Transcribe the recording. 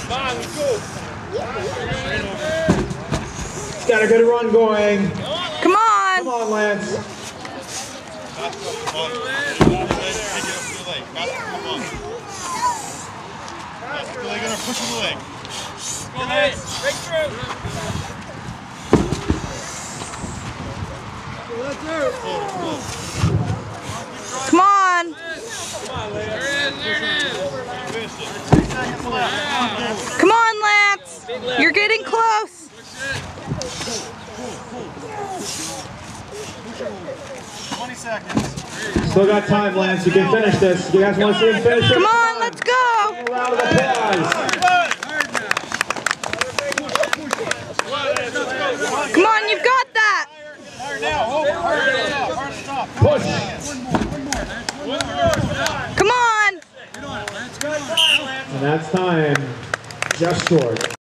He's got a good run going. Come on! Come on, Lance. Push the leg. Go ahead. Break through. Come on! Come on, Lance! You're getting close! 20 seconds. Still got time, Lance. You can finish this. You guys want to see him finish it? Come on, let's go! A round of applause. Come on, you've got that! Push. Come on! And that's time. Just short.